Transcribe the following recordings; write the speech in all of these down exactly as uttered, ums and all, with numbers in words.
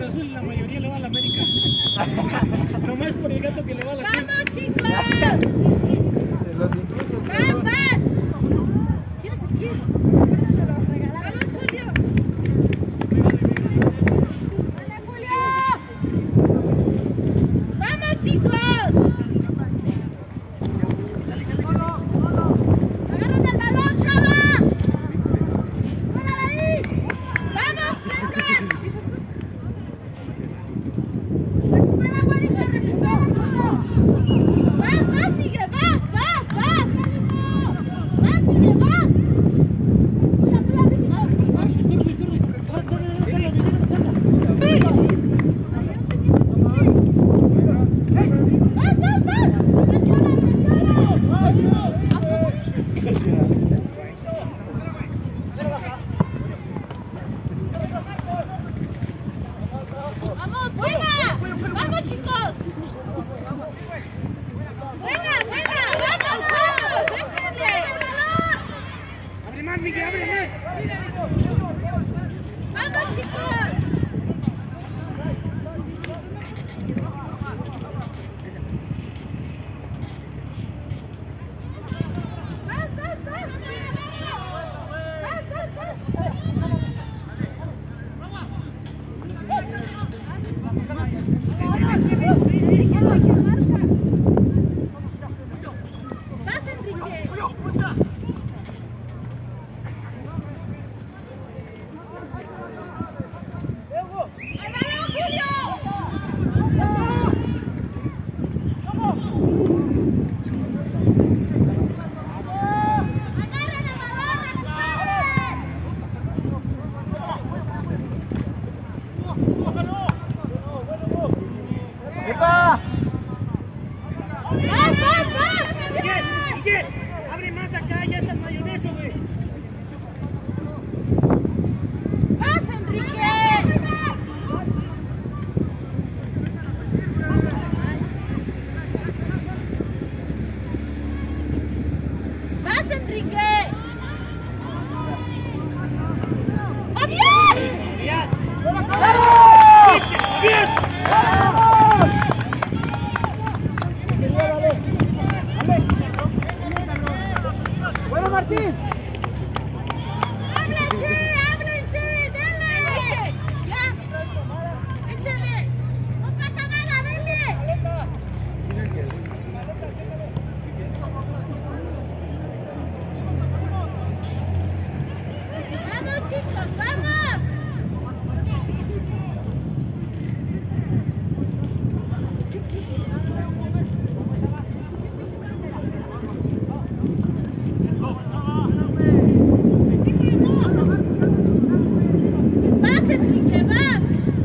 Cruz Azul y la mayoría le va a la América. Nomás por el gato que le va a la Cruz. ¡Vamos, chicos! ¡Van, van! ¿Quieres aquí? Se lo regalamos. ¡Vamos, Julio! ¡Dale, Julio! ¡Vamos, chicos! ¡Agarren el balón, chava! ¡Hola, ahí! ¡Vamos, César! ¡Recupera, Juanito! ¡Recupera todo! ¡Vas, vas, Tigre! ¡Vas, vas, vas! ¡Vas, Tigre, vas! ¡Mira, mira, mira! ¡Vas, vas, vas! ¡Vamos, buena! ¡Vamos, chicos! ¡Buena, buena! ¡Vamos, vamos! ¡Échenle! ¡Abre más, Miguel! ¡Abre más! ¡Vamos, chicos! ¡Vas, vas, vas! ¡Vas, vas, vas! ¡Vas, Enrique! ¡Al balón, Julio! ¡Agarren el balón, recuperen! ¡Vas, vas, vas! ¡Miguel! ¡Miguel! ¡Abre más acá! ¡Ya está el mayoneso, güey! ¡Vas, Enrique! ¡Vas, Enrique! ¡Fabián! ¡Bien! ¡Bien! ¡Bueno, Martín! ¡Háblense! ¡Háblense! ¡Denle! Enrique, ¡ya! ¡Échale! ¡No pasa nada! ¡Denle! ¡Vamos, chicos! ¡Vamos! ¡Vas, Enrique! ¡Vas!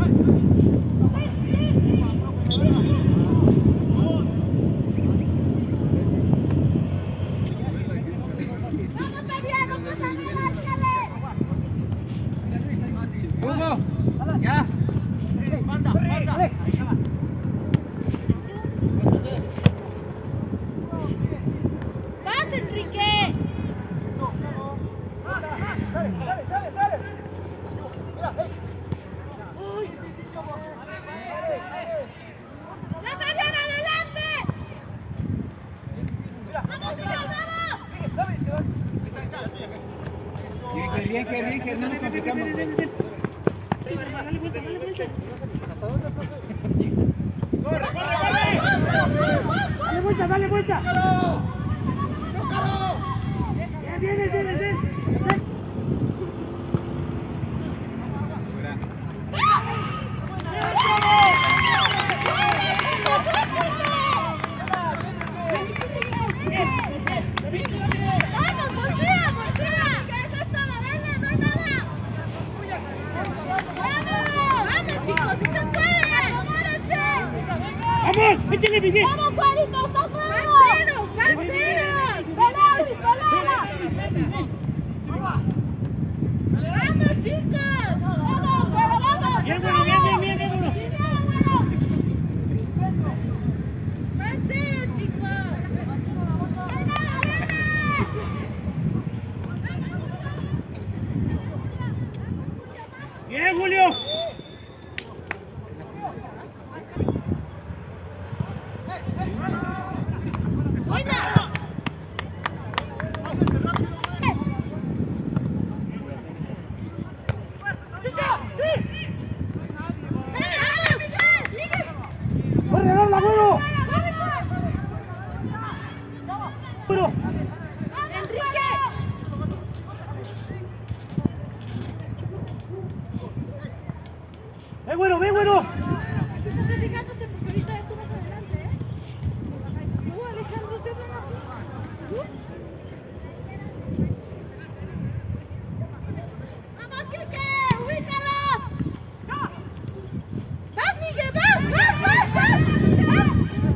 ¡Vamos, Fabián! ¡No pasa nada! ¡Échale! ¡Hugo! ¡Ya! ¡Manda, manda! ¡Vas, Enrique! ¡Sale, sale, sale! ¡La Fabián, adelante! ¡Vamos, Miguel, vamos! Bien, bien, bien, bien, que no nos complicamos. Dale vuelta, dale vuelta. ¡Corre, corre, ¡Dale vuelta, dale vuelta! ¡Bien, bien, bien, bien! ¡Vamos, voltea, voltea! ¡Que eso es todo! ¡Denle, no hay nada! ¡Vamos! ¡Vamos, chicos! ¡Sí se puede! ¡Apúrense! ¡Vamos! ¡Échale, Miguel! ¡Vamos, Juanito! ¡Estás bueno! ¡Van ceros! ¡Van ceros! ¡Pelea, pelea! ¡Vamos, chicos! ¡Vamos, pero vamos! Bien, bueno, bien, bien, bien, bien, bueno. ¡Van ceros, chicos! Bien, Julio. ¡Corre, habla, bueno! ¡Bueno! ¡Enrique! ¡Ve, bueno, ve, bueno! Estás fijándote porque ahorita tú vas adelante, ¿eh? Tú, Alejandro, te hablan a ti. ¡Vamos, Quique! ¡Ubícalo! ¡Vas, Miguel! ¡Vas, vas, vas, vas!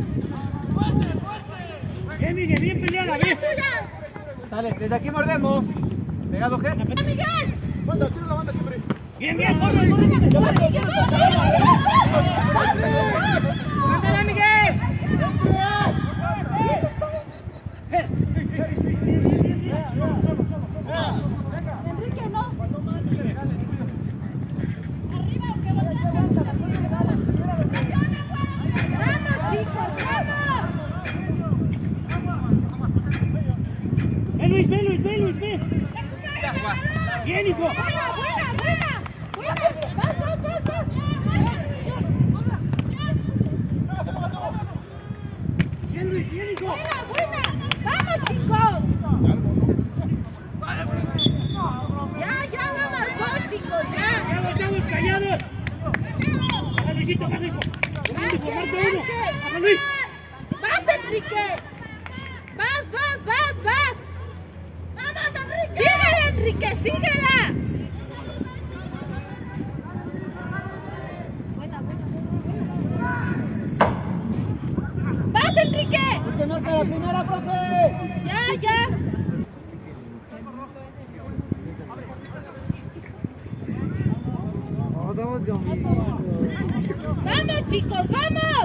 ¡Vas! Bien, Miguel, bien peleada, bien. Dale, desde aquí mordemos. Pegado, G. ¡Miguel! Banda, tira la banda siempre. Bien, bien, corre, corre. ¡Vas, Miguel! ¡Vas, vas, vas! ¡Ándale, Miguel! Enrique, no. Arriba, aunque lo tengas. Vamos, chicos, vamos. Ven, Luis, ven, Luis, ven, Luis, ven. Bien, hijo. Buena, buena, buena. Buena. Vas, vas, vas, vas. Bien, Luis, bien, hijo. Buena, buena. Vamos, chicos. Ya, ya la marcó, chicos, ya. Callados, chavos, callados. Baja, Luisito, baja, hijo. Baja, hijo, marca uno. Baja, Luis. Vas, Enrique. Vas, vas, vas, vas. Vamos, Enrique. Síguela, Enrique, síguela. Buena, buena, buena. Vas, Enrique. Usted marca la primera, profe. Ya, ya. Vamos, chicos, vamos.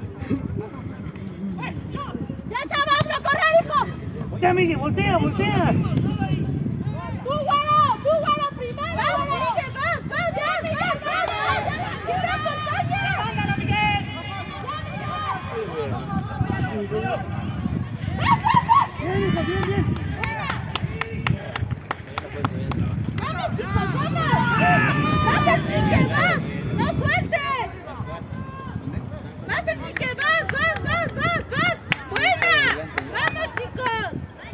Ya, chavos, no correr, hijo. Voltea, Miguel, voltea, voltea. Tú, Guaro, tú, Guaro, primero. Vas, Miguel, vas, vas, vas, vas, vas, vas. ¡Que te acompañe! ¡Vángalo, Miguel! ¡Vas, vas, vas! Bien, hijo, bien, bien. ¡Vamos, chicos, vamos! ¡Vas, Enrique, vas! ¡No sueltes! ¡Vas, Enrique, vas, vas, vas, vas, vas! ¡Buena! ¡Vamos, chicos!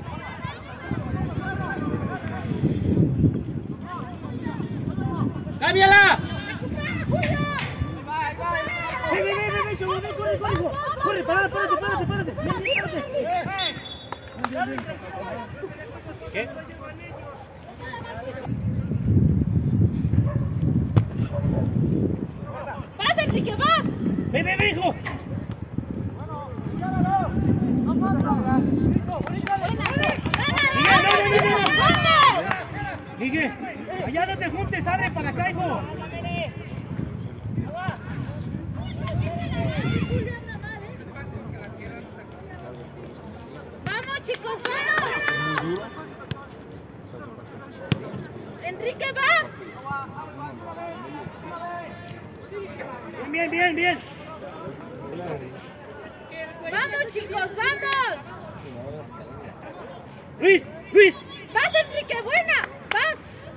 ¡Cámbiala! ¡Recupera, Julio! Ven, ven, ven, ven, chavo, ven, corre, corre, hijo. Corre, parate, parate, parate, parate. Ven, ven, parate. ¿Qué? ¡Vas, Enrique, vas! Ven, ven, ven, hijo. Miguel, allá no te juntes, abre para acá, hijo. ¡Vamos, chicos, vamos! ¡Enrique, vas! Bien, bien, bien. ¡Vamos, chicos, vamos! Luis, Luis. ¡Vas, Enrique, buena! ¡Vas!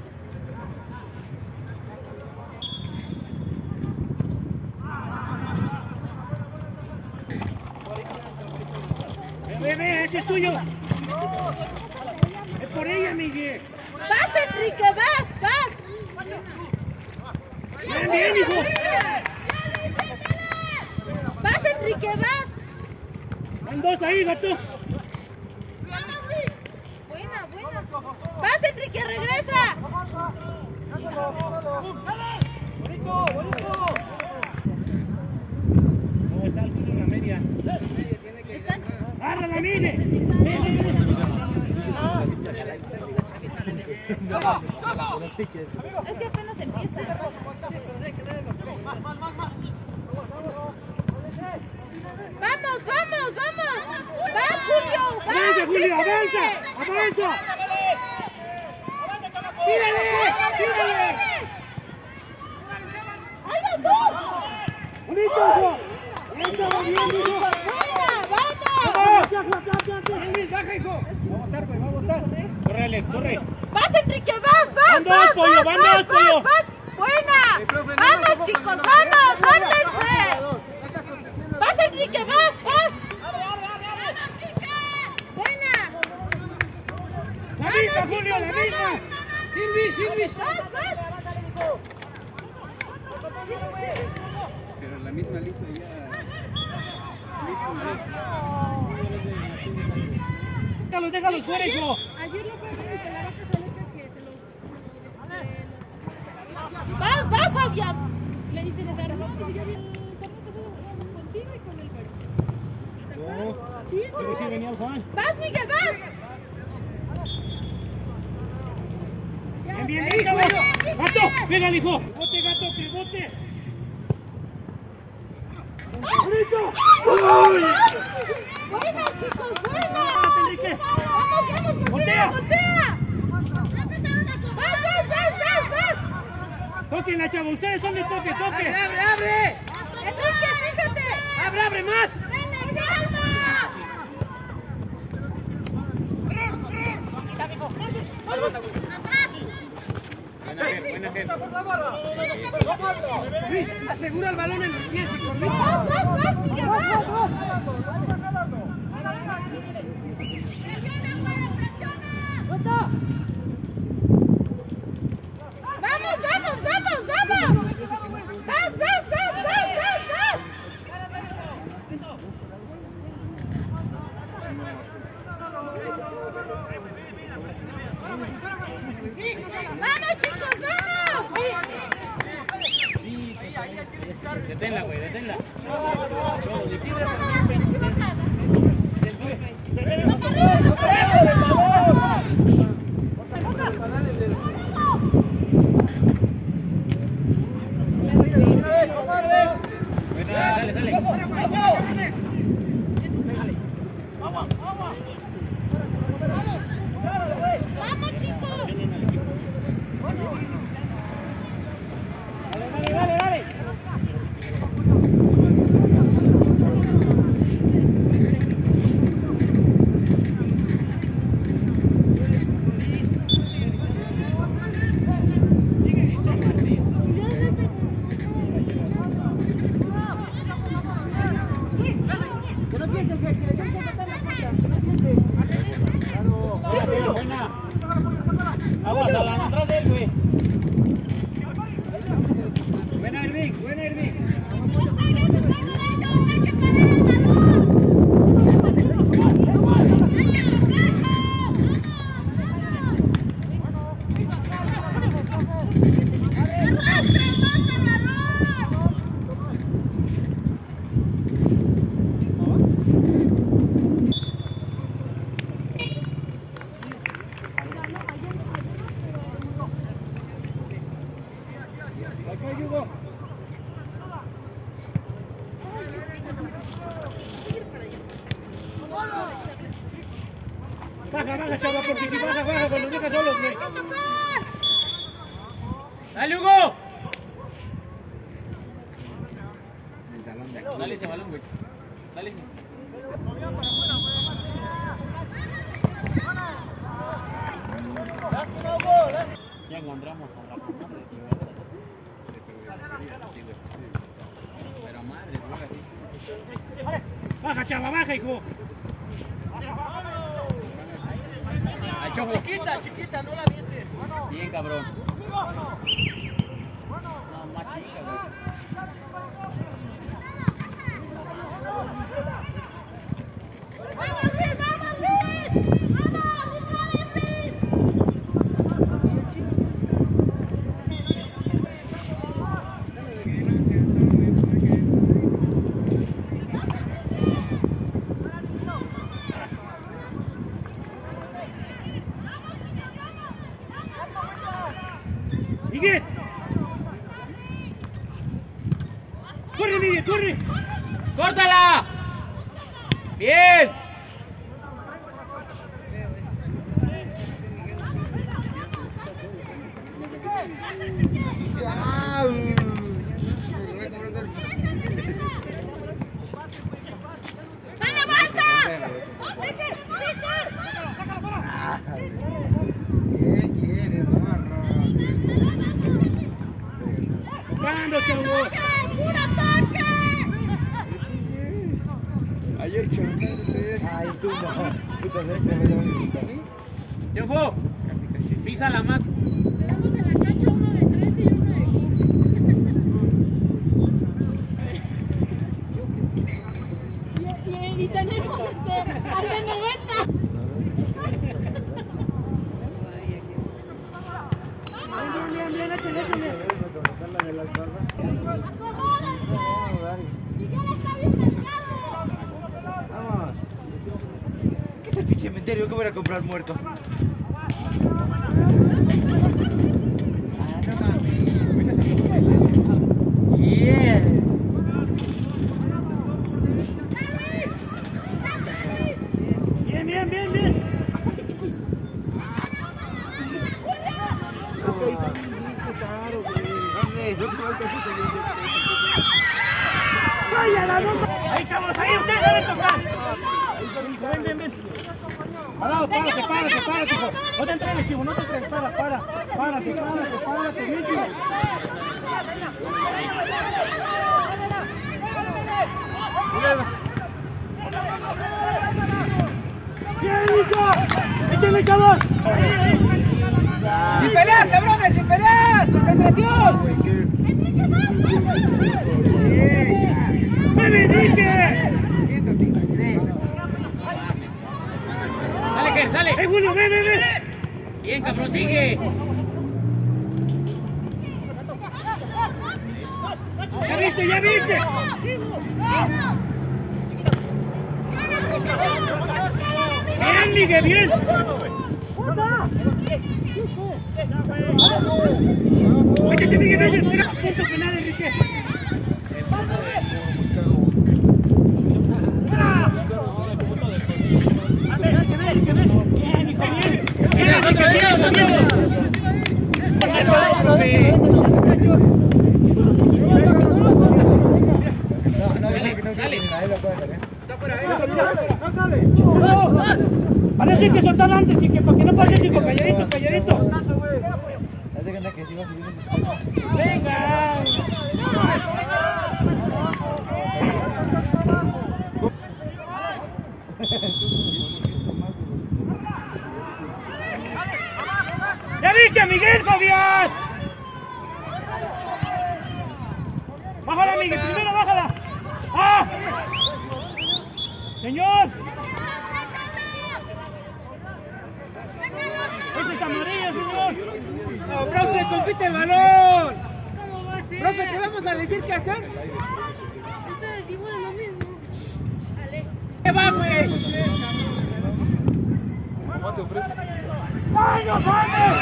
Ven, ven, ven, ese es tuyo. Es por ella, Miguel. ¡Vas, Enrique, vas, vas! Bien, bien, hijo. ¡Vas, Enrique, vas! Van dos ahí, gato. Buena, buena. ¡Vas, Enrique, regresa! ¡Bonito, bonito! No, está el tuyo en la media. Están... ¡Agárrala, Miguel! Ven, ven, ven. Es que apenas empieza. ¡Vamos, vamos, vamos! ¡Vas, Julio! ¡Vas! ¡Avanza, Julio! ¡Échale! ¡Avanza! ¡Avanza! ¡Tírale! ¡Tírale! ¡Ahí van dos! ¡Bonito, hijo! ¡Entra, bien, hijo! ¡Buena! ¡Vamos! ¡Vamos! ¡Bien, Luis, baja, hijo! Va a botar, güey, va a botar. Corre, Alex, corre. ¡Vas, Enrique! ¡Vas, vas, Van dos, vas, pollo, vas, van vas, dos, pollo. vas, vas! ¡Buena! Silvis. ¡Vas, vas! Pero la misma le hizo ya. Déjalo, déjalo fuera, hijo. Ayer lo fue a ver y la baja Jaleta que se los... ¡Vas, vas, Fabián! Le dice de dar no, porque yo vi el torneo pasado jugamos contigo y con el Verde. Sí, es Pero sí venía el Juan. ¡Vas, Miguel, vas! Bien, bien, bien, caballo. ¡Gato! ¡Pégale, hijo! ¡Bote, gato, que bote! ¡Bonito! ¡Buena, chicos, buena! Enrique! ¡Vamos, vamos, voltea, voltea! ¡Vas, vas, vas, vas, vas! Tóquenla, chavo, ustedes son de toque, toque. ¡Abre, abre, abre! ¡Enrique, fíjate! ¡Abre, abre más! ¡Calma! Buena gente, buena gente. Luis, asegura el balón en los pies y con Luis. ¡Vas, vas, vas, Miguel, vas! ¡Vamos, vamos, vamos, vamos! ¡Vas, vas, vas, vas, vas, vas! ¡Vamos, chicos, vamos! Deténla, güey, deténla. Sale, sale. ¡Vamos, chicos! Dale, dale, dale. Que no piensen que le tienen que matar la puerta. Buena. Aguas, Alan, atrás de él, güey. Buena, Irving, buena, Irving. Baja, baja, chava, porque si baja, baja, cuando deja solos, güey. ¡Dale, Hugo! Dale ese balón, güey. Dale ese. Ya encontramos a la madre. Pero madre, juega así. Baja, chava, baja, hijo. Al choco. Chiquita, chiquita, no la vientes. Bien, cabrón. No, más chica, güey. ¡Vamos, Luis! ¡Vamos, Luis! ¡Vamos! Miguel. ¡Corre, Miguel, corre! ¡Córtala! ¡Bien! ¡Dale vuelta! ¿Qué quieres, barra? ¡Tocando, chavo! ¡Puro toque! Ayer chocaste. Ay, tú no. Tú también te voy a gritar. ¡Triunfo! Casi, casi. Písala más. Tenemos en la cancha uno de trece y uno de quince. y, y, y tenemos este, al de noventa. Bien, bien, bien, échale, échale. ¡Acomódense! ¡Miguel está bien marcado! Vamos. ¿Qué es el pinche cementerio? ¿Qué voy a ir a comprar muertos? Yeah. Bien, bien, bien, bien. Ahí estamos, ahí ustedes deben tocar. Ven, ven, ven. Parado, párate, párate, párate, hijo. No te entrenes, chivo, no te entrenes, para, para. Párate, párate, párate, bien, chivo. ¡Bien, Nico! ¡Échale, cabrón! ¡Sin pelear, cabrones! ¡Sin pelear! ¡Concentración! ¡Mueve, Nique! ¡Sale, Ger, sale! ¡Eh, Julio, ven, ven, ven! Bien, cabrón, sigue. ¡Ya viste, ya viste! ¡Bien, Miguel, bien! ¡Métete, Miguel, métete! ¡Mira, punto penal, Enrique! ¡A ver, que ven, que ven! ¡Bien, Nico, bien! ¡Bien, nosotros, bien, nosotros! Ahora sí que soltar antes, y que para que no pase chico, calladito, calladito. Venga. ¿Ya viste a Miguel, Fabián? Bájala, Miguel, primero bájala. ¡Ah! Señor. ¡Ese es amarilla, señor! ¡No, profe, compite el balón! ¿Cómo va a ser? Profe, ¿te vamos a decir qué hacer? Ustedes decimos lo mismo. Sale. ¿Qué va, güey? ¿Cómo te ofrece? ¡Ay, no mames!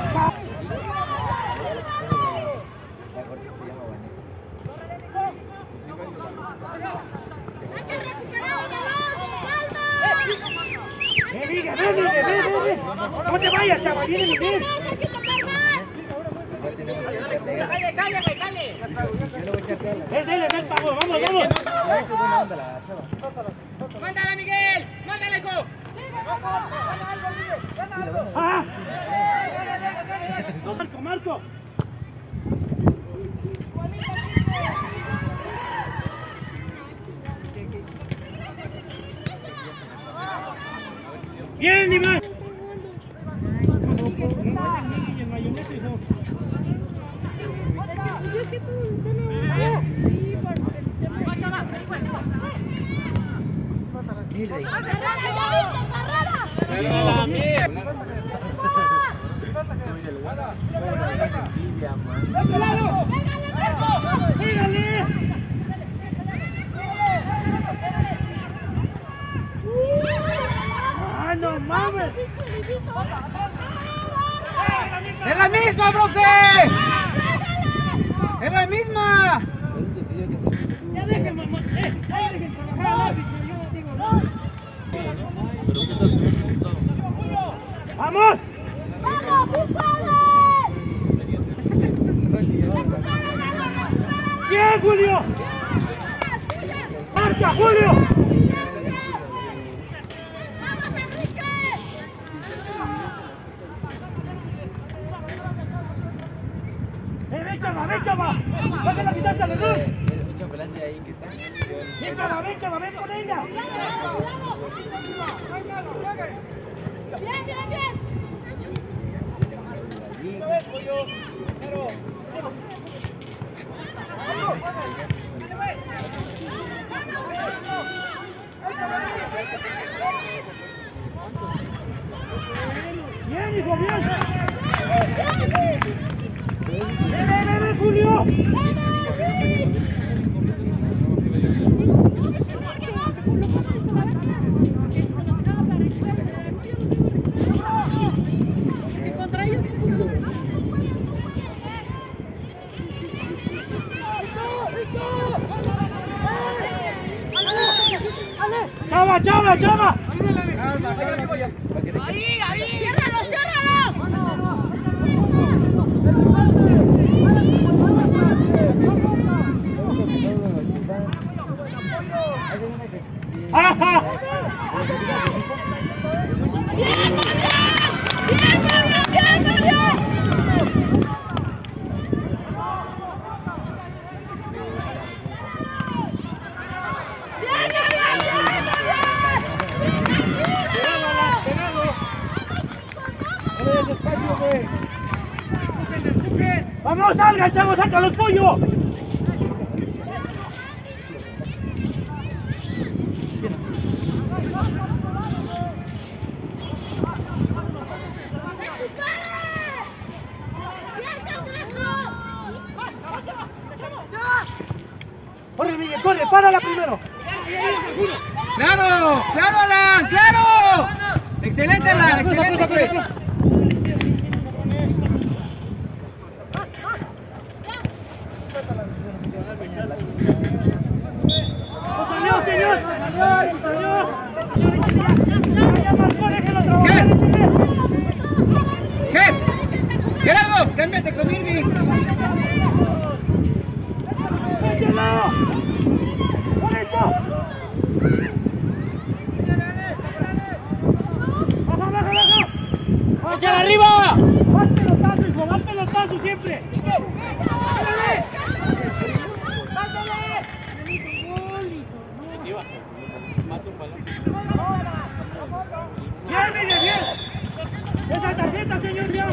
¡Hay que recuperar el balón! ¡Calma! ¡Ven, Miguel, ven, Miguel, ven, ven, ven! ¡No te vayas, chaval! ¡Viene Miguel! ¡Hay que tocar más! ¡Dale, dale, güey, dale! ¡Ven, dale, ven, Pablo! ¡Vamos, vamos! ¡Mándala, Miguel! ¡Mándala, hijo! ¡Ah! ¡Marco, Marco! ¡Bien, Iván! Pues es que todos están ahorita. Sí, por el tema de... ¡Carrera, ya viste, carrera! ¡Carrera, mierda! ¡Pégale! ¡Ah, no mames! ¡Es la misma, profe! ¡Es la misma! ¡Ya dejen, mamá! ¡Eh! ¡Ya dejen trabajar al árbitro! Yo no digo nada. ¡Vamos! ¡Vamos, compadre! ¡Bien, Julio! ¡Marcha, Julio! ¡Vamos, Enrique! ¡Eh, ven, chava, ven, chava! ¡Déjala quitarte al error! ¡Ven, chava, ven, chava, ven con ella! Bien, bien, bien. Bien, hijo, bien. Ven, ven, ven, Julio. Contra ellos. ¡Chava, chava, chava! Ahí, ahí. Ciérralo, ciérralo. ¡Ajá! ¡Vamos, salgan, chavos! ¡Saca los pollos! ¡Corre, Miguel, corre! ¡Párala primero! ¡Claro! ¡Claro, Alan! ¡Claro! ¡Excelente, Alan! ¡Excelente, güey! ¡Señor, señor! ¡Señor! ¡Ger! ¡Gerardo! ¡Cámbiate con Irving! ¡Mételo! ¡Bonito! ¡Baja, baja, baja! ¡Échale arriba! ¡Más pelotazo, hijo! ¡Más pelotazo siempre! ¡Bien, Miguel, bien! ¡Esa tarjeta, señor, bien!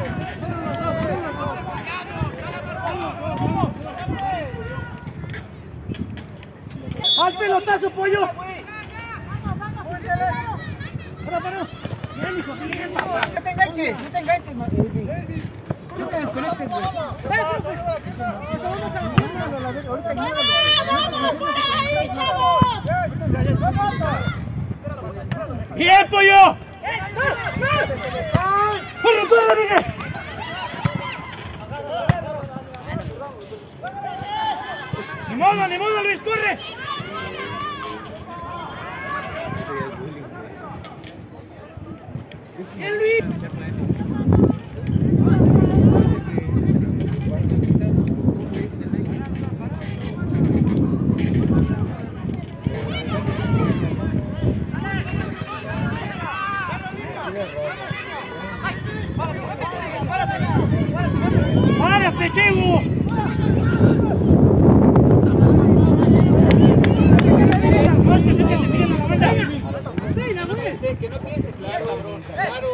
¡Al pelotazo, pollo! ¡Para, para! ¡Bien, hijo! ¡Bien, papá! ¡No te enganches! ¡No te enganches, Irving! ¡No te desconectes, güey! ¡Bien, pollo! ¡Corre, corre, Miguel! ¡Ni modo, ni modo, Luis, corre! ¡Bien, Luis! ¡Párate, Chevo! No es que se te pide la banda. No piense, que no piense, claro, cabrón. Claro.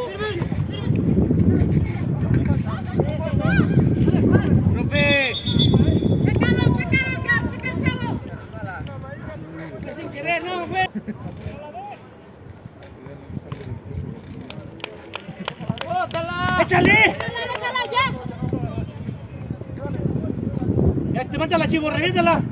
¡Profe! Chécalo, chécalo, Edgar, checa el chavo. ¡Que sin querer, no, profe! ¡Bótala! ¡Échale! Déjala, ya. ¡Ya te mata la Chivo, reviéntala!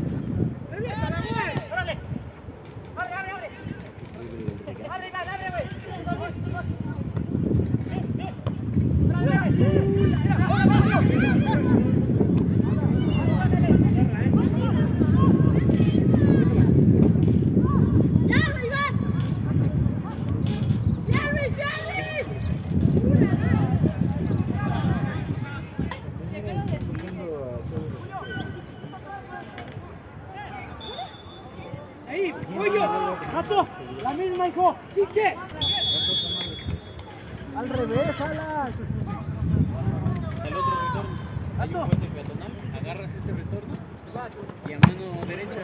Ahí, pollo. Rato, la misma, hijo. Quique. Al revés, Alan. El otro retorno. Hay un puente peatonal, agarras ese retorno y a mano derecha.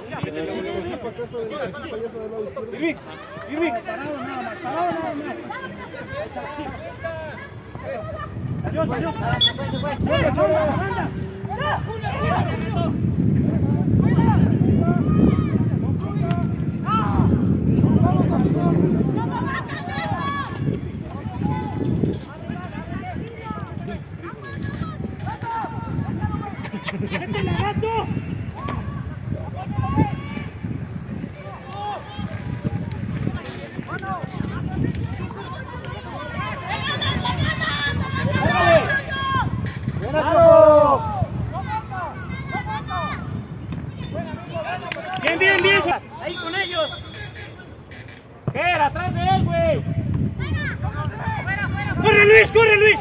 Irving, Irving. Parado nada más, parado nada más. Salió, salió. Cholo, cholo, anda. ¡Métela, gato! Bien, bien, bien. Ahí con ellos. Era atrás de él, güey. Corre, Luis, corre, Luis.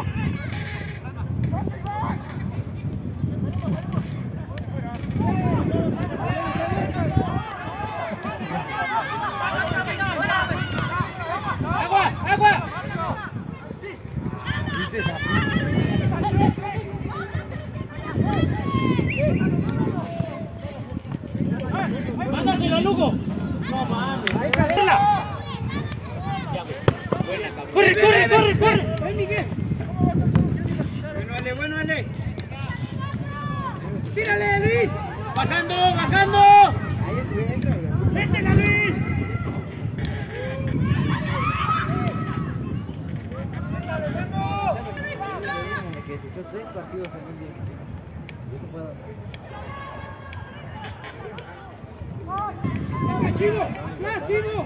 Agua, agua. Mándaselo a Lugo. No mames. Corre, corre, corre, corre. Ven, Miguel. Bueno, Ale, bueno, Ale. Tírale, Luis. Bajando, bajando. Ahí es dentro. Métela, Luis. Que se echó tres partidos en un día. ¡Ya, Chivo! ¡Ya, Chivo!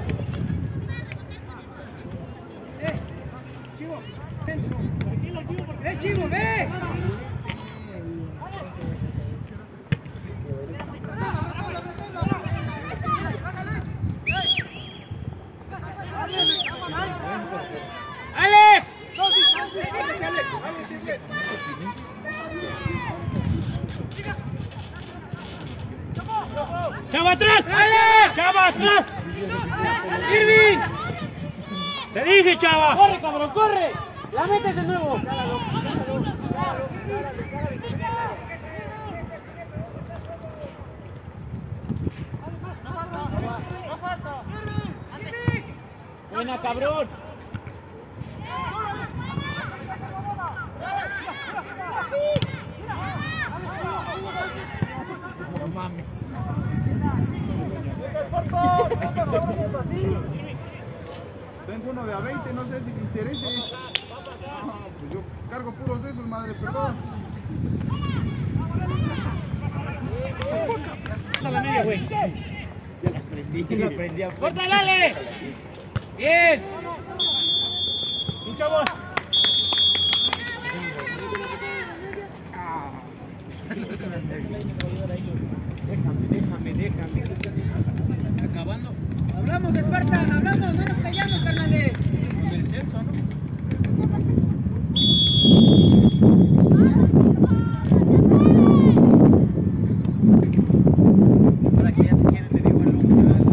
¡Eh! ¡Chivo! ¡Ven! ¡Eh, Chivo, ve! ¡Alex! Alex, ese. ¡Chava atrás! ¡Alex! ¡Chava atrás! ¡Irving! ¡Te dije, Chava! ¡Corre, cabrón, corre! ¡La metes de nuevo! ¡Buena, cabrón! No mames. Tengo uno de a veinte, no sé si te interese. Ah, pues yo cargo puros de esos, madre, perdón. A la media, güey. Ya la aprendí. Ya la aprendí a ¡Córtale, Ale! ¡Bien! ¡Un chavos! Déjame, déjame, déjame. Acabando. Hablamos de Espartan, hablamos, no nos callamos, carnales. Del Celso, ¿no? Para que ya se quieren, le digo el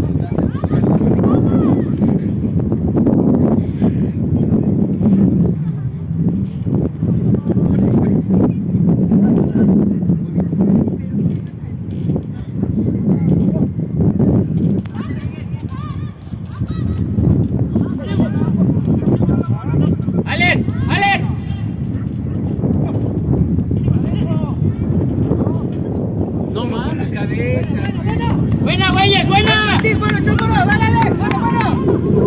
¡Alex! ¡Alex! No mames, cabeza. ¡Buena, güeyes! ¡Buena! Sí, bueno, chúpalo, dale, Alex, bueno, bueno.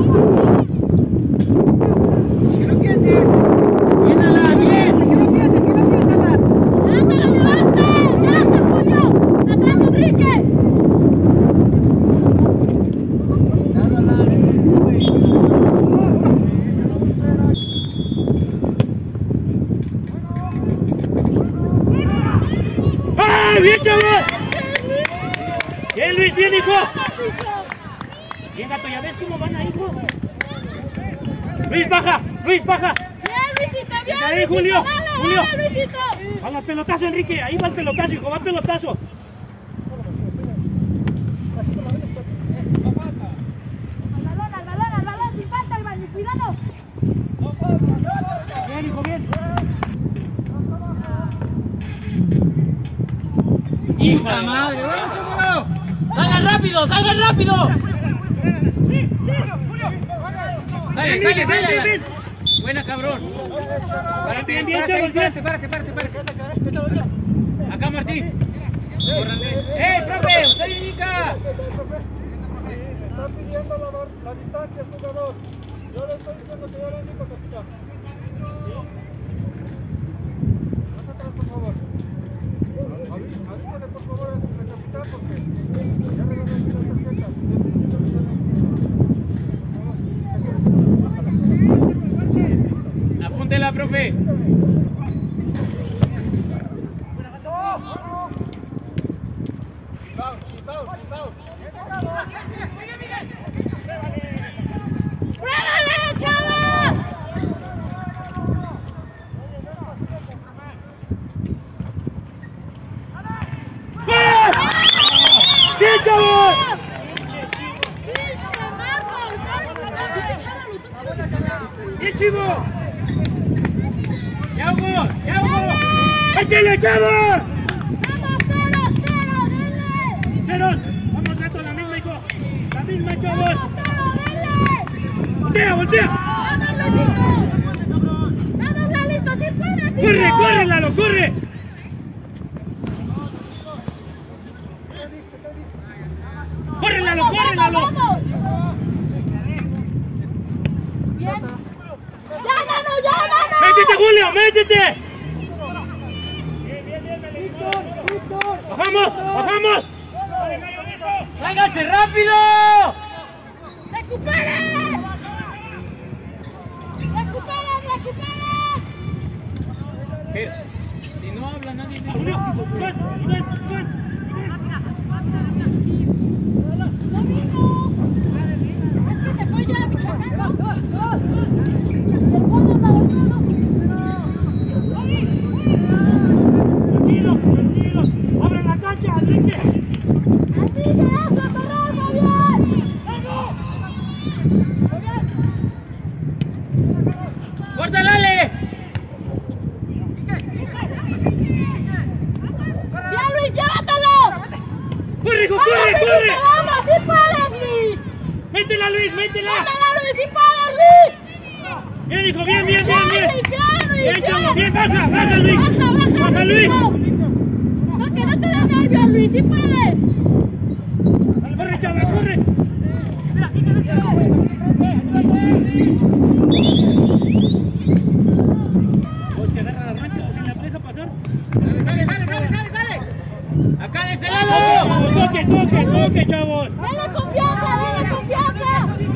Que no piense. ¡Buénala, bien! Que no piense, que no piense, Alan. ¡Ya te lo llevaste! ¡Ya está, Julio! ¡Atrás, Enrique! ¡Ah, bien, chaval! ¡Bien, Luis, bien, hijo! Bien, gato, ¿ya ves cómo van ahí, hijo? Luis, baja, Luis, baja. ¡Bien, Luisito! ¡Bien, Ahí, Luisito! Julio, ¡Dale, Julio. dale, Luisito! Va al pelotazo, Enrique, ahí va el pelotazo, hijo, va el pelotazo. ¡Al balón, al balón, al balón! ¡Sin falta, Iván! ¡Cuidado! Bien, hijo, bien. ¡Hija de madre! ¡Salgan rápido, salgan rápido! ¡Sale, sale, sale! Buena, cabrón. Párate, Bien, bien, párate, chavos, párate, párate, párate, párate. Acá, Martín. Córrale. ¡Eh, profe! ¡Usted indica! Está pidiendo la, la distancia el jugador. Yo le estoy diciendo que yo le indico, capitán. Nosotros, por favor. Aví- Avísale, por favor, al capitán, porque ya me van a decir las tarjetas. Apúntela, profe. ¡Pruébale, chaval! ¡Bien, chavos! ¡Bien, chivo! ¡Ya, Hugo! ¡Ya, Hugo! ¡Échale, chavos! ¡Vamos, cero, cero, denle! ¡Cero! ¡Vamos, gato, la misma, hijo! ¡La misma, chavos! ¡Vamos, cero, denle! ¡Voltea, voltea! ¡Vamos, Luisito! ¡Vamos, Lalito, sí puedes! sí ¡Corre, puedes! corre, Lalo, corre! ¡Corre, Lalo, corre, Lalo! ¡Vamos! ¡Bien! ¡Ya, Nano, ya, Nano! ¡Métete, Julio, métete! ¡Bajamos, bajamos! ¡Sáiganse rápido! ¡Recuperen! ¡Recuperen, recuperen! Pero, si no habla nadie de Julio, Iván, Iván, Iván, Iván. ¡Lo mismo! Es que se fue ya Michoacán. ¡El bono está dormido! Tranquilo, tranquilo. ¡Abre la cancha, Enrique! ¡Enrique, hazlo, correr, Fabián! ¡Córtala, Ale! ¡Bien, Luis, llévatelo! ¡Corre, hijo, ¡Vamos, corre, Luisito, corre! vamos! ¡Sí puedes, Luis! ¡Métela, Luis, métela! ¡Métela, Luis, sí puedes, Luis! Bien, hijo, bien, bien, bien, bien. Luis, bien, Luis, Bien, chavo, bien, baja, baja, baja, Luis. baja, Baja, Luis. Luisito. No, que no te des nervios, Luis, sí puedes. Corre, chava, corre. Pues que agarra la arranca, si la deja pasar. ¡Sale, sale, sale, sale, sale, sale! ¡Acá de ese lado! Toque, toque, toque, chavos. Dale confianza, dale confianza.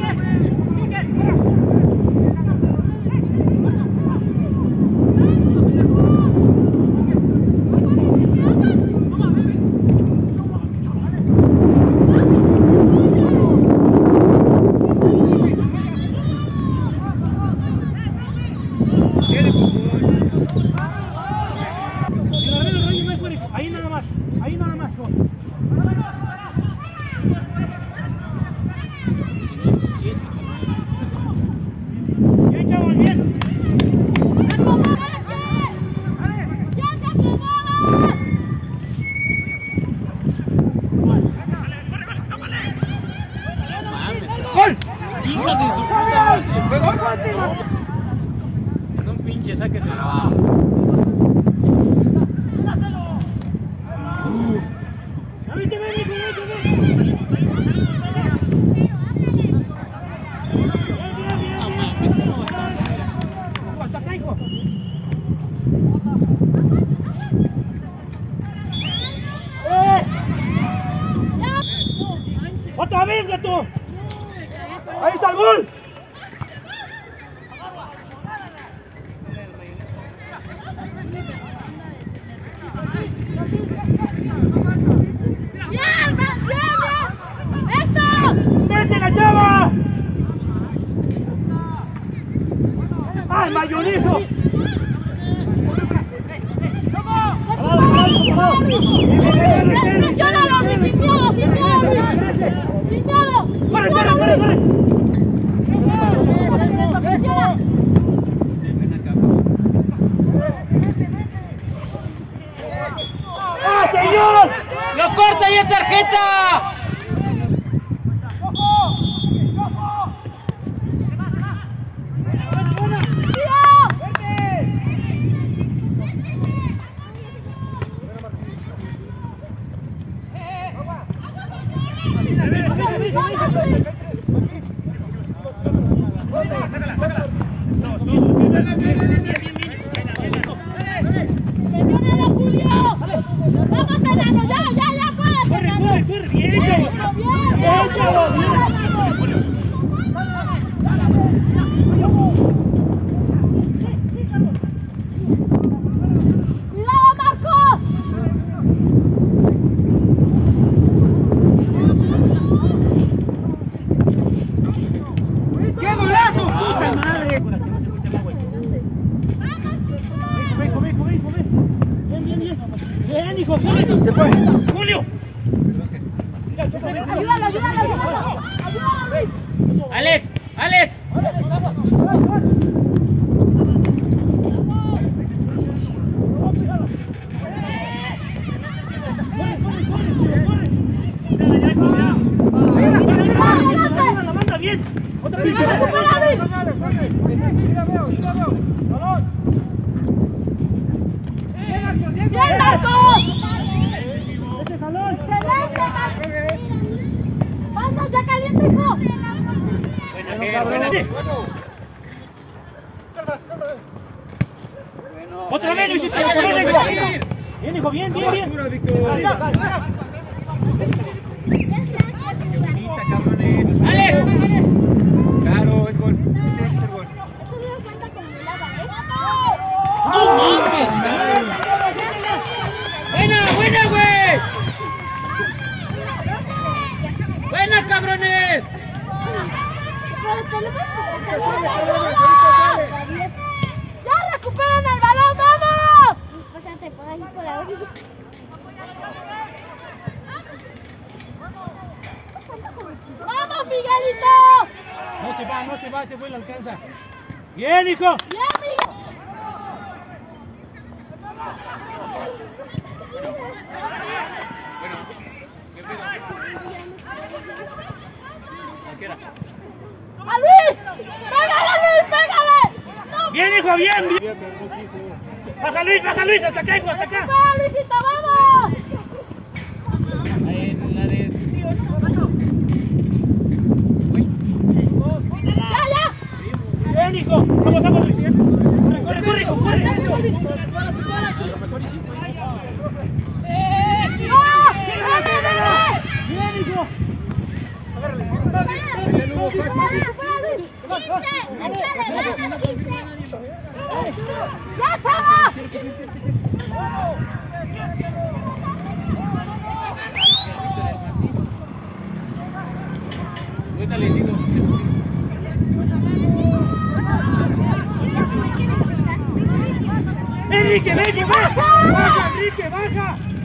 Ahí nada más, ahí nada más. Bien, chavos, bien. ¡Acomódate! ¡Ya se acomoda! ¡Gol! ¡Hija de su puta madre! No, un pinche, sáquese. ¡Vete, ven, hijo, vete, ven! No mames, ¿cómo va a estar? ¡Hasta acá, hijo! ¡Eh! ¡Otra vez, gato! ¡Ahí está el gol! ¡Bien, bien, bien! ¡Eso! ¡Métela, chava! ¡Ay, mayonizo! ¡Presiónalo, Luis! ¡Sin miedo, sin miedo, Luis! ¡Sin miedo! ¡Sin ¡Corre, miedo, corre, corre, corre! Luis! ¡Presiona! ¡Ah, señor! ¡Lo corta y es tarjeta! ¡Tira, Vamos, enano, ya, ya, ya, puedes, Corre, enano. corre, corre, bien, chavo. Bien, Bien, chavo, bien. Cuidado, Marcos. ¡Qué golazo! ¡Puta madre! Ven, ven, ven, ven, ven. Bien, bien, bien. Bien, hijo, Julio. Se fue. Julio. Ayúdalo, ayúdalo, ayúdalo. Ayúdalo, Luis. Alex, Alex. La manda bien. Otra vez. ¡Bien, Marcos! Ese jalón. ¡Excelente, Marcos! ¡Pasa, ya caliente, hijo! Buena, buena. Otra vez, Luisito. Bien, hijo, bien, bien, bien. Alex. Claro, es gol. Sí, tiene que ser gol. No mames, cabrón. Buena, buena, güey. Buena, cabrones. ¡Ya recuperan el balón, vamos! Pásate por ahí, por ahí. ¡Vamos, Miguelito! No se va, no se va, ese güey lo alcanza. Bien, hijo. ¡Bien, Miguel! Bueno, ¿qué pedo? Cualquiera. ¡A Luis! ¡Pégale, Luis, pégale! ¡No! Bien, hijo, bien, bien. Baja Luis, baja Luis, hasta acá, hijo, hasta acá. ¡Recupera, Luisito, vamos! Ahí en la de tu tío, ¿no? ¡Ya, ya! Bien, hijo. Vamos, vamos, Luis. Corre, corre, corre, hijo, corre. ¡No! ¡Rápido! Bien, hijo. ¡Ya, chava! Ahorita le sigo. Enrique, Enrique, baja. Baja, Enrique, baja.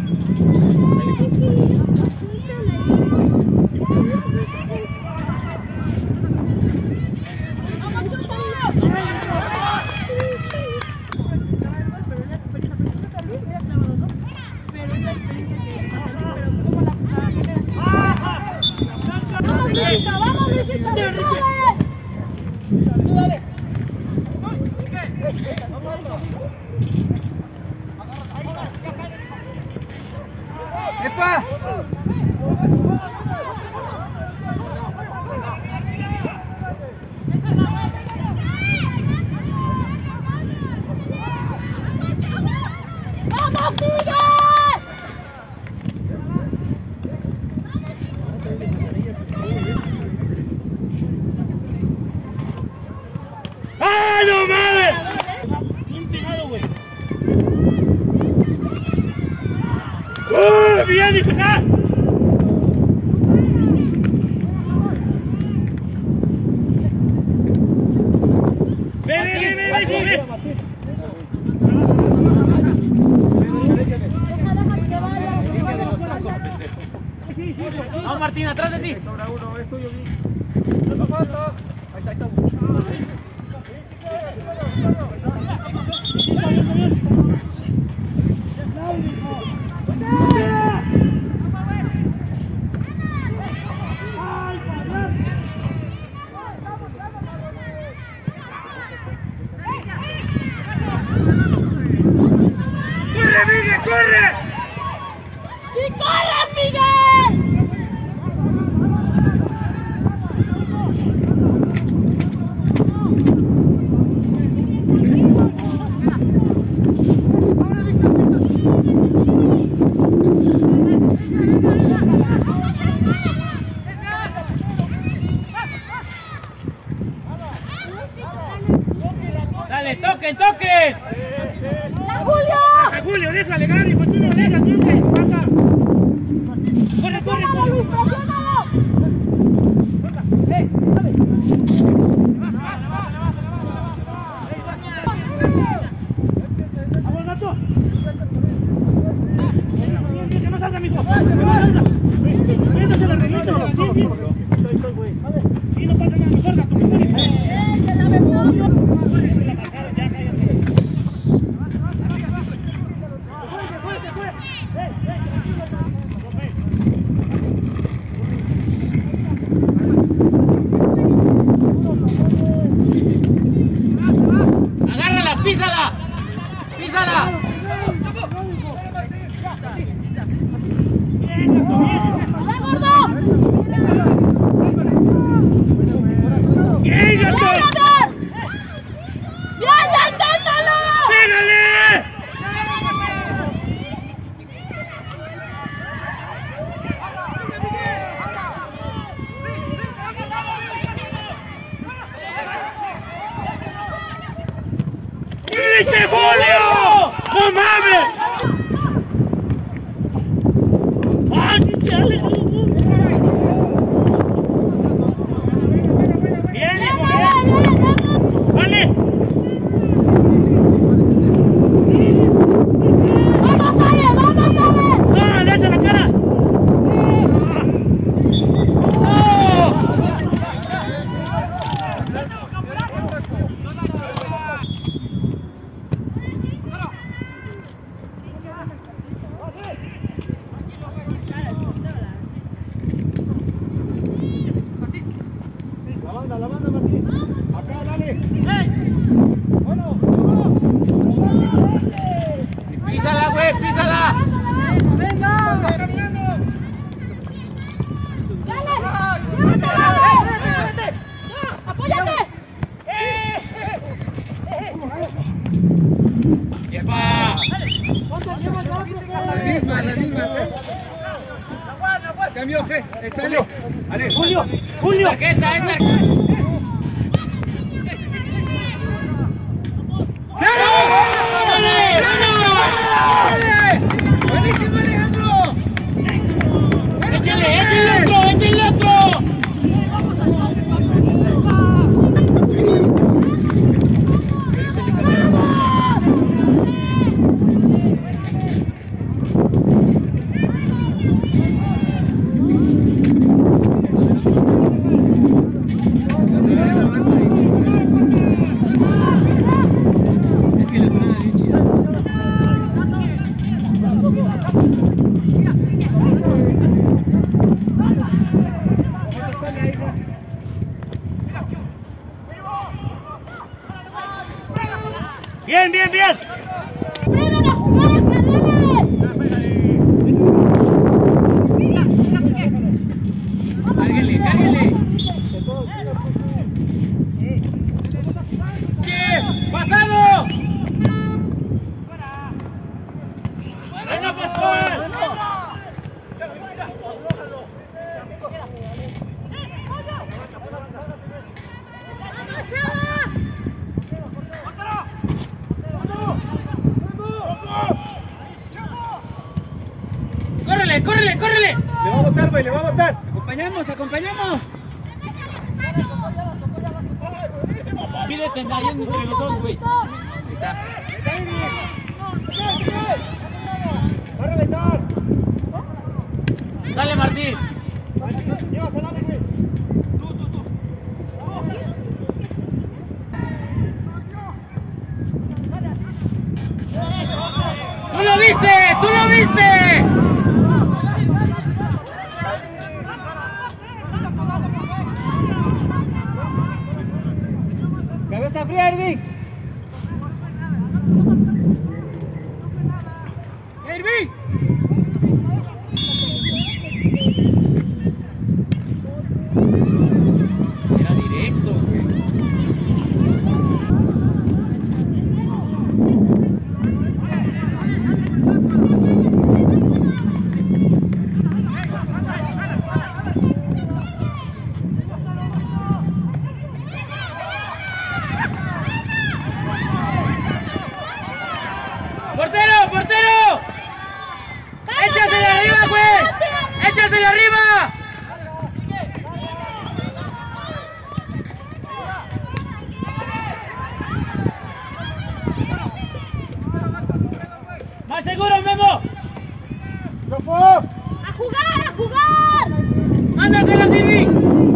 ¡Vamos, Luisito! ¡Vamos, Luisito! ¡Dale! ¡Epa! ¡Vamos, Miguel! ¡Ah, no mames! Bien pegado, güey. ¡Uh! ¡Bien, hijo, acá! ¡Ven, ven, ven, ven, ven, ven! Vamos, Martín, atrás de ti. Sobra uno, es tuyo, Vic. Ahí está, ahí está. ¡Corre, Miguel, corre! ¡Sí corres, Miguel! ¡Ahora, Víctor, Víctor! salga, mijo. No salga. Métase la reglita. Sí, sí. Estoy, estoy, güey. Sí, no pasa nada. No salga, tu mejor. ¡Eh, que dame pollo! La marcaron, ya, cállate. Agárrala, písala. Písala. ¡Hola, gordo! ¡Bien, gato! ¡Ya, ya, inténtalo! ¡Pégale! ¡Pinche Julio! ¡No mames! ¡Ay, chale! ¡Bien, hijo! ¡Bien! ¡Vale! ¡Vamos, Ale! ¡Vamos, Ale! ¡No, le hace la cara! ¡Oh! La banda, la banda, Martín. Acá, dale. Písala, güey, písala. ¡Apóyate! ¡Yepa! Las mismas, las mismas, eh. Cambio, ¿qué? Julio. Ale. ¡Julio! ¡Julio! Tarjeta, esta. ¡Buenísimo, Alejandro! ¡Échale, échale otro, échale otro! Es que la zona bien chida. ¡Bien, bien, bien! ¡Aprendan a jugar, Cárguele, cárguele. ¡Bien! ¡Pasado! ¡Venga, Pascual! ¡Vamos, chava! ¡Córrele, córrele, córrele! Le va a botar, güey, le va a botar. Acompañamos, acompañamos. Pídete ahí entre los dos, güey. Ahí está. Va a reventar. Dale, Martín. Llévase, dale, güey. ¡Tú lo viste! ¡Tú lo viste! Cabeza fría, Irving. Irving. Era directo, güey. ¡Portero, portero! ¡Échasele arriba, güey! ¡Échasele arriba! ¡Más seguro, Memo! ¡Chofo! ¡A jugar, a jugar! ¡Mándasela, Silvi!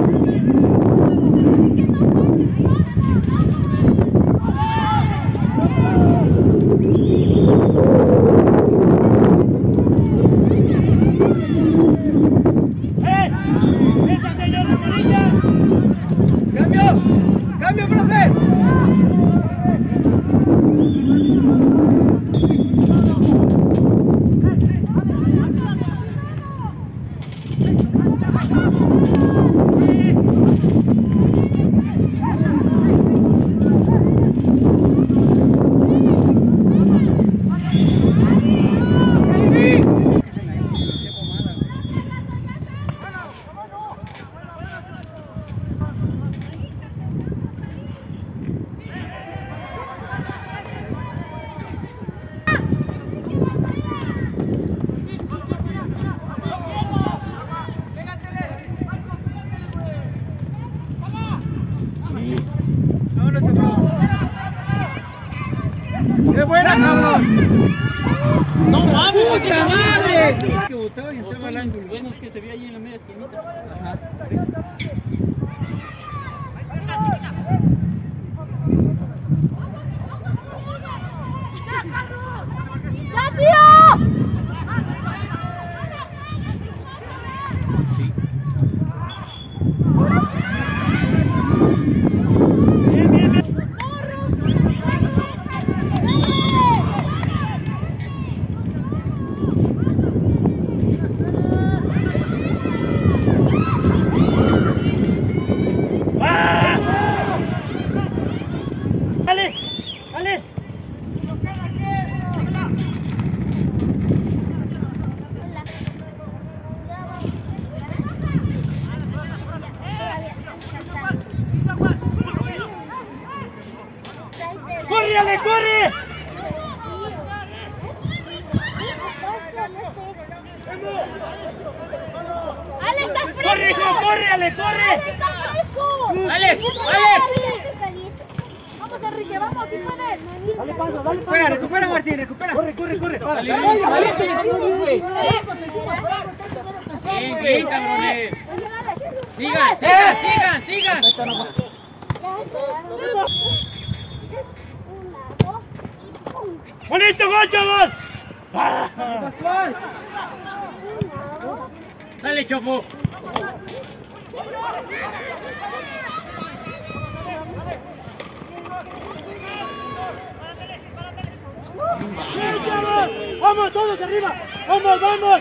¡Eh! ¡Esa señora amarilla! ¡Cambio! ¡Cambio, profe! ¡Qué buena, cabrón! ¡No mames! ¡Puta madre! Que botaba y entraba al ángulo. Bueno, es que se ve ahí en la media esquinita. Ajá. ¡Ya, tío! Sí. Bien, bien, bien. ¡Ah! ¡Dale! ¡Dale! ¡Córrele, corre! ¡Ale, estás fresco! ¡Corre, hijo, corre, Ale, corre! ¡Ale, estás fresco! ¡Alex! ¡Alex! Vamos, Enrique, vamos, si puedes. Dale paso, dale paso. Recupera, recupera, Martín, recupera. Corre, corre, corre. Para. Dale, Dale, dale, dale. Bien, bien, cabrones. Sigan, sigan, sigan, sigan. ¡Bonito gol, chavos! ¡Ah! Pascual. Dale, Chofo. ¡Bien, chavos! ¡Vamos, todos arriba! ¡Vamos, vamos!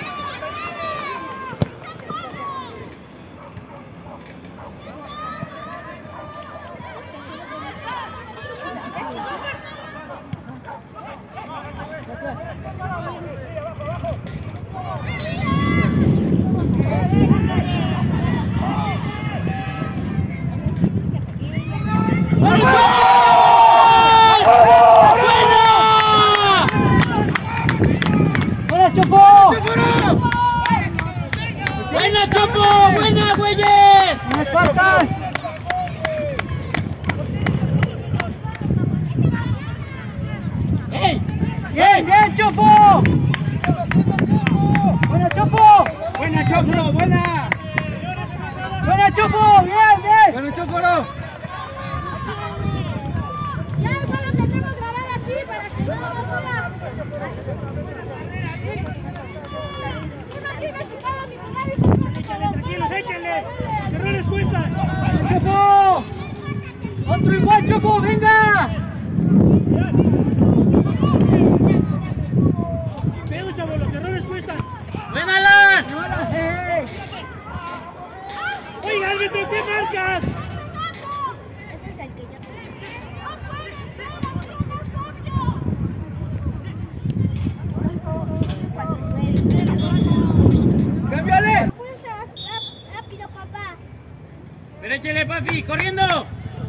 ¡Buena, Chofo! ¡Buena, Chofo! ¡Buena, güeyes! ¡Me faltan! ¡Ey! ¡Bien, bien, Chofo! ¡Buena, Chofo! Buena, Chofro, buena. ¡Buena, Chofo! ¡Bien, bien! Bueno, Chofro. Ya eso lo tenemos grabado aquí para que no lo vaya. Si no tienes tu carro ni tu nave, Tranquilos, échenle. Los errores cuestan. ¡Chofo! ¡Otro igual, Chofo! ¡Venga! Pero, chavos, los errores cuestan. ¡Buena, Alan! ¡Hey! ¡Oye, árbitro, qué marcas! Ese es el que yo ¡Cámbiale! Rápido, papá. Pero échale, papi, corriendo.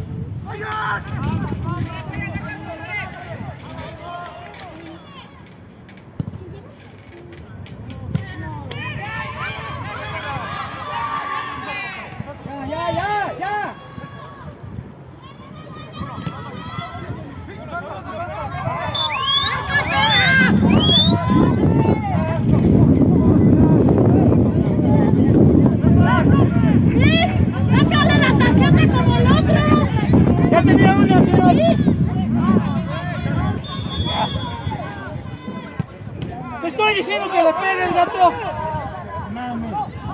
¡Ya, ya, ya! le pegues, gato! Mami.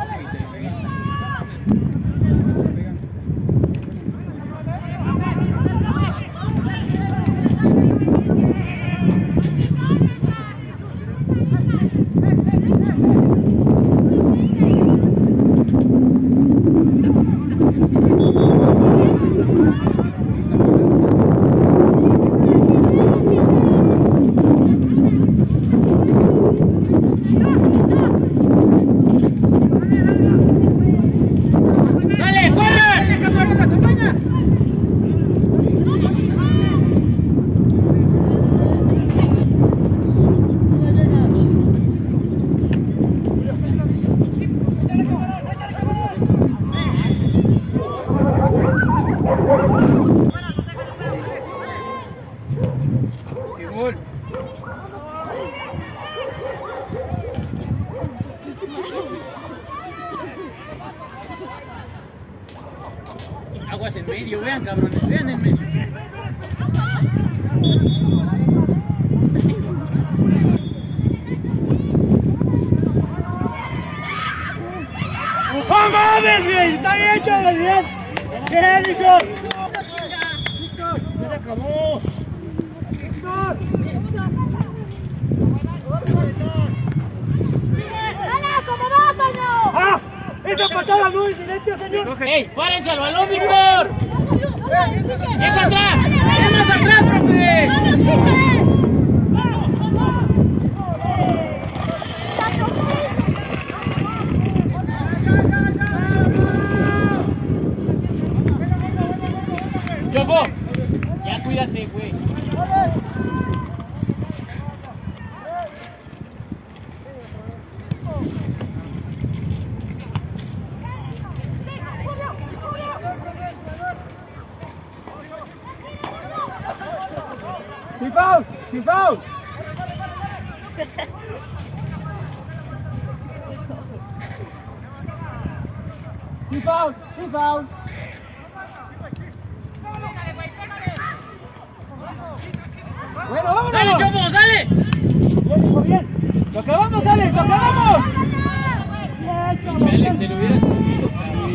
Aguas en medio, vean cabrones, vean en medio. ¡No mames, güey! ¡Está bien, chavales, bien! ¡Bien, Víctor! ¡Ya se acabó! ¡Víctor! ¡Dale, como va, Toño! ¡Ah! ¡Esa patada no es directa, señor! ¡Ey, párense al balón, Víctor! ¡Es atrás! ¡Es más atrás, profe! ¡Chofo! Ya cuídate, güey. ¡Sin foul! ¡Sin foul! ¡Sin foul! ¡Sin foul! Bueno, vámonos. ¡Sale, Chofo, sale! Bien, hijo, bien. ¡Lo acabamos, Alex! ¡Lo acabamos! Bien, Pinche Alex, te lo hubieras comido.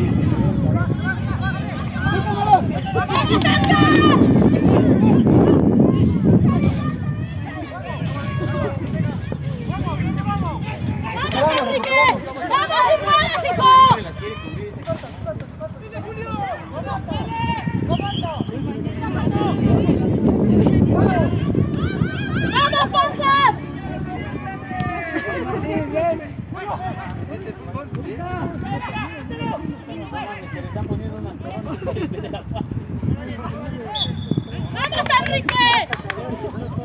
¡Vamos, Enrique! ¡Vamos, si puedes, hijo! Se las quiere cubrir ese. ¡Vamos, Ponce! Se le están poniendo unas coronas. ¡Vamos, Enrique!